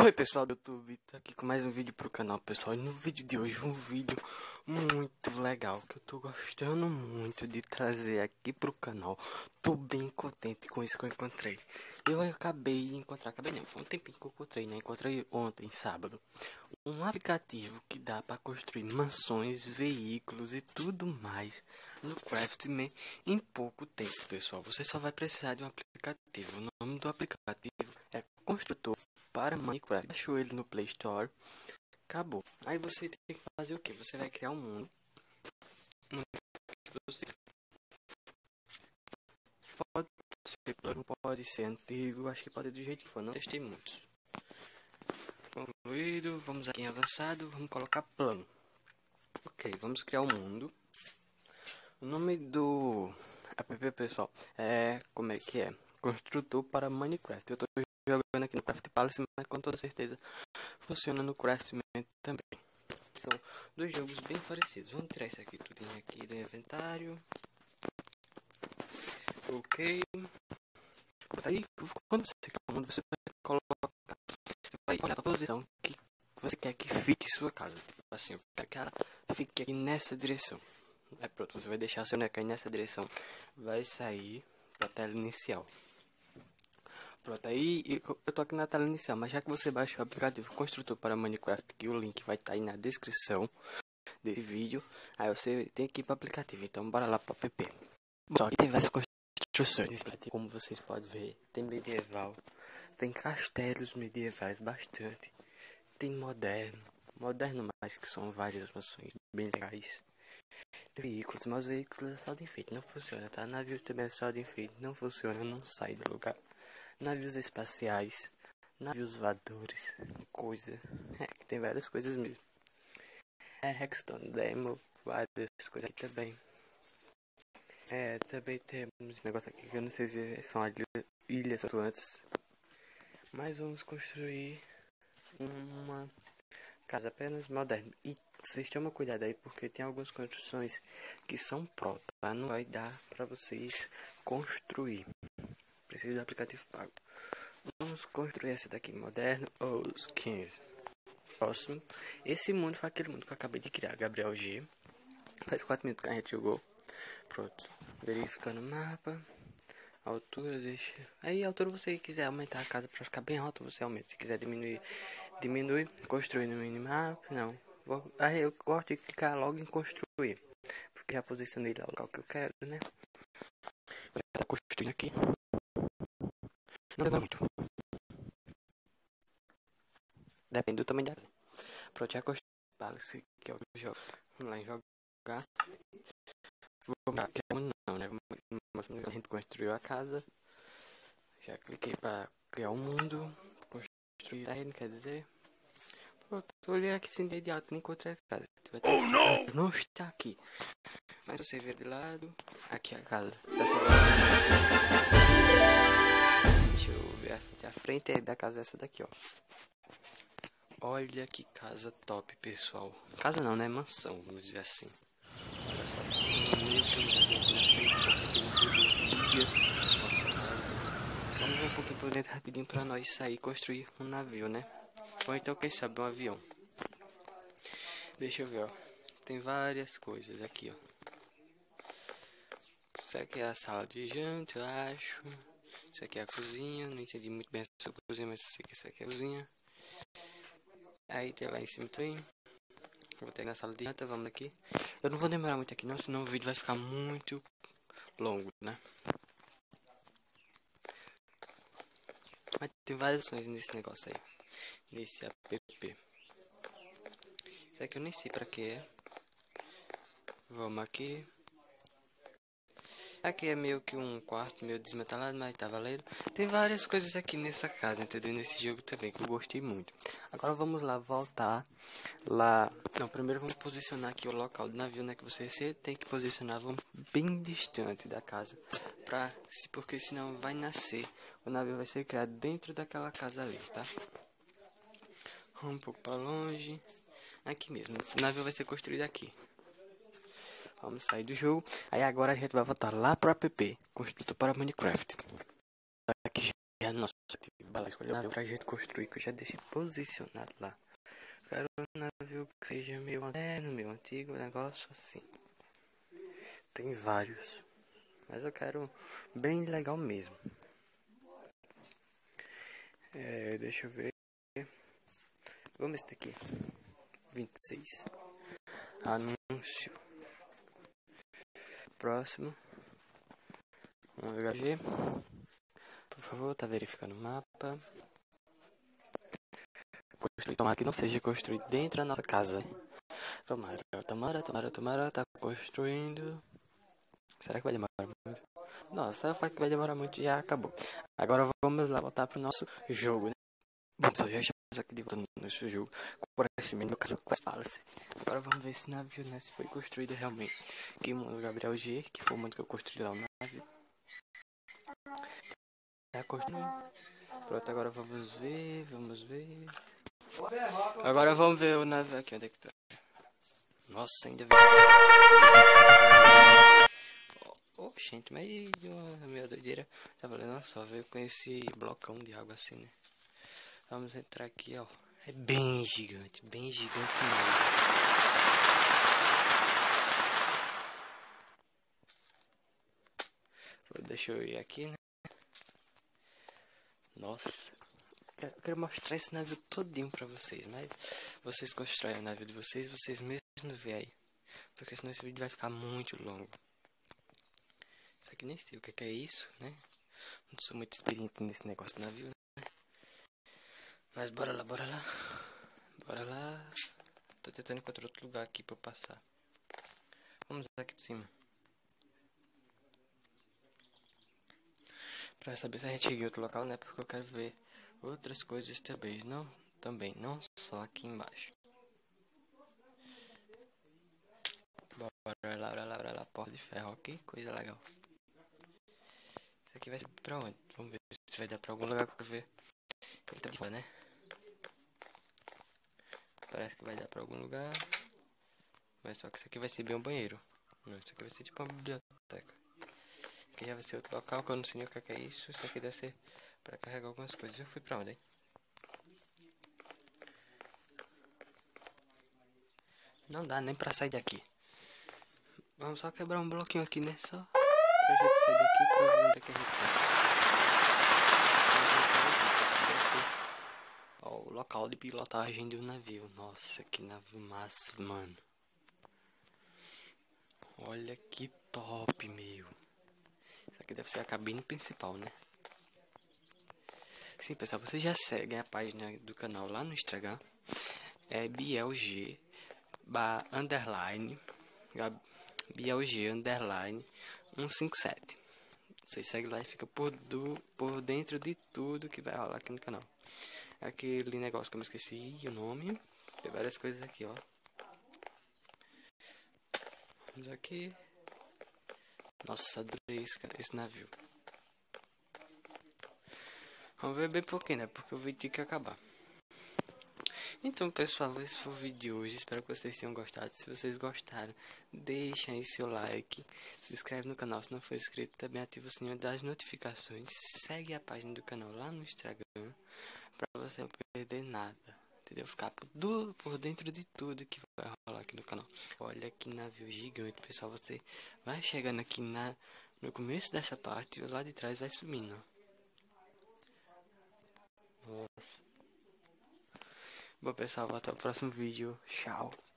Oi pessoal do YouTube, tô aqui com mais um vídeo pro canal, pessoal. E no vídeo de hoje, um vídeo muito legal que eu tô gostando muito de trazer aqui pro canal. Tô bem contente com isso que eu encontrei. Eu acabei de encontrar, foi um tempinho que eu encontrei, né? Encontrei ontem, sábado, um aplicativo que dá para construir mansões, veículos e tudo mais no Craftman em pouco tempo, pessoal. Você só vai precisar de um aplicativo. O nome do aplicativo é Construtor para Minecraft. Achou ele no Play Store. Acabou. Aí você tem que fazer o que? Você vai criar um mundo. Você pode ser plano, pode ser antigo. Acho que pode ser do jeito que for. Não testei muito. Concluído. Vamos aqui em avançado. Vamos colocar plano. Ok, vamos criar um mundo. O nome do app, pessoal, é... como é que é? Construtor para Minecraft. Eu tô jogando aqui no Craft Palace, mas com toda certeza funciona no Craftman também. São dois jogos bem parecidos. Vamos tirar isso aqui tudo aqui do inventário. Ok. Aí, quando você cria um mundo, você vai colocar, você vai olhar a posição que você quer que fique sua casa. Tipo assim, eu quero que ela fique aqui nessa direção. Aí pronto, você vai deixar seu boneco aí nessa direção. Vai sair pra tela inicial. Pronto, aí eu tô aqui na tela inicial, mas já que você baixa o aplicativo Construtor para Minecraft, que o link vai estar aí na descrição desse vídeo, aí você tem que ir para o aplicativo, então bora lá para o app. Só que tem várias construções, como vocês podem ver, tem medieval, tem castelos medievais bastante, tem moderno mais, que são várias mansões bem legais. Veículos, mas veículos é só de enfeite, não funciona, tá? Navio também é só de enfeite, não funciona, não sai do lugar. Navios espaciais, navios voadores, coisa. Tem várias coisas mesmo. Hexstone Demo, várias coisas aqui também. Também temos esse negócio aqui que eu não sei se são ilhas flutuantes. Mas vamos construir uma casa apenas moderna. E vocês tomem cuidado aí, porque tem algumas construções que são prontas, tá? Não vai dar pra vocês construir. Precisa do aplicativo pago. Vamos construir essa daqui, moderno ou skins. Próximo. Esse mundo foi aquele mundo que eu acabei de criar, Gabriel G. Faz 4 minutos que a gente jogou. Pronto. Verificando o mapa. Altura, deixa. Aí a altura você quiser aumentar a casa para ficar bem alta, você aumenta. Se quiser diminuir, diminui. Construir no minimap, não. Aí eu gosto de clicar logo em construir. Porque já posicionei lá o local que eu quero, né? Já tá construindo aqui. Não demora muito. Depende do tamanho da casa. Pronto, já construí. Palace, que é o jogo. Vamos lá em jogar. Vamos lá, não, né? A gente construiu a casa. Já cliquei para criar um mundo. Construir terreno, quer dizer. Pronto, olhei aqui sem de alto, nem encontrei a casa. Oh, não! Não está aqui. Mas você vê de lado. Aqui a casa. Deixa eu ver a frente da casa é essa daqui, ó. Olha que casa top, pessoal. Casa não, né? Mansão, vamos dizer assim. Olha só. Vamos ver um pouquinho por dentro rapidinho pra nós sair e construir um navio, né? Ou então, quem sabe, um avião. Deixa eu ver, ó. Tem várias coisas aqui, ó. Isso aqui é a sala de janta, eu acho. Isso aqui é a cozinha. Não entendi muito bem essa cozinha, mas sei que isso aqui é a cozinha. Aí tem lá em cima também. Vou ter na sala de janta, vamos aqui. Eu não vou demorar muito aqui não, senão o vídeo vai ficar muito longo, né? Mas tem várias opções nesse negócio aí. Nesse app. Isso aqui eu nem sei pra que é. Vamos aqui. Aqui é meio que um quarto meio desmetalado, mas tá valendo. Tem várias coisas aqui nessa casa, entendeu? Nesse jogo também, que eu gostei muito. Agora vamos lá, voltar lá. Não, primeiro vamos posicionar aqui o local do navio, né? Que você tem que posicionar, vamos bem distante da casa. Porque senão vai nascer. O navio vai ser criado dentro daquela casa ali, tá? Vamos um pouco pra longe. Aqui mesmo, esse navio vai ser construído aqui. Vamos sair do jogo. Aí agora a gente vai voltar lá pro app Construtor para Minecraft. Aqui já é nosso ativo. vai lá escolher o navio pra gente construir, que eu já deixei posicionado lá. Quero um navio que seja meio moderno, meio antigo, um negócio assim. Tem vários, mas eu quero bem legal mesmo. Deixa eu ver. Vamos esse daqui. 26. Anúncio. Próximo. Um HG. Por favor, tá verificando o mapa. Tomara que não seja construído dentro da nossa casa. Tomara, tá construindo. Será que vai demorar muito? Nossa, que vai demorar muito e já acabou. Agora vamos lá voltar pro nosso jogo, né? Bom, pessoal, já estamos aqui de volta no nosso jogo. Com aparecimento no caso Quest Palace. Agora vamos ver esse navio, né? Se foi construído realmente. Aqui o Gabriel G, que foi o mundo que eu construí lá o navio. Tá construindo. Pronto, agora vamos ver. Agora vamos ver o navio aqui, onde é que tá? Nossa, ainda vem. Oh, gente, mas a minha doideira tá valendo só, veio com esse blocão de água assim, né? Vamos entrar aqui, ó. É bem gigante mesmo. Deixa eu ir aqui, né? Nossa, eu quero mostrar esse navio todinho pra vocês, mas vocês constroem o navio de vocês mesmos vê aí. Porque senão esse vídeo vai ficar muito longo. Só que nem sei o que é isso, né? Não sou muito experiente nesse negócio de navio, né? Mas bora lá. Tô tentando encontrar outro lugar aqui pra eu passar. Vamos aqui por cima. Pra saber se a gente chega em outro local, né? Porque eu quero ver outras coisas também, não só aqui embaixo. Bora lá, porta de ferro, ok? Coisa legal. Isso aqui vai ser pra onde? Vamos ver se vai dar pra algum lugar que eu quero ver. Ele tá de fora, né? Parece que vai dar pra algum lugar. Mas só que isso aqui vai ser bem um banheiro. Não, isso aqui vai ser tipo uma biblioteca. Isso aqui já vai ser outro local que eu não sei nem o que é isso. Isso aqui deve ser pra carregar algumas coisas. Eu fui pra onde, hein? Não dá nem pra sair daqui. Vamos só quebrar um bloquinho aqui, né? Só pra gente sair daqui pra ver onde é que a gente tá. Ó, o local de pilotagem do navio. Nossa, que navio massa, mano. Olha que top, meu. Isso aqui deve ser a cabine principal, né? Sim, pessoal, vocês já seguem a página do canal lá no Instagram. É BLG BLG 157. Vocês seguem lá e fica por dentro de tudo que vai rolar aqui no canal. Aquele negócio que eu me esqueci o nome. Tem várias coisas aqui, ó. Vamos aqui. Nossa, adorei esse navio. Vamos ver bem pouquinho, né? Porque o vídeo tem que acabar. Então, pessoal, esse foi o vídeo de hoje. Espero que vocês tenham gostado. Se vocês gostaram, deixem aí seu like. Se inscreve no canal se não for inscrito. Também ativa o sininho das notificações. Segue a página do canal lá no Instagram. Pra você não perder nada. Entendeu? Ficar por dentro de tudo que vai rolar aqui no canal. Olha que navio gigante, pessoal. Você vai chegando aqui no começo dessa parte. E lá de trás vai subindo. Nossa. Bom, pessoal, até o próximo vídeo. Tchau.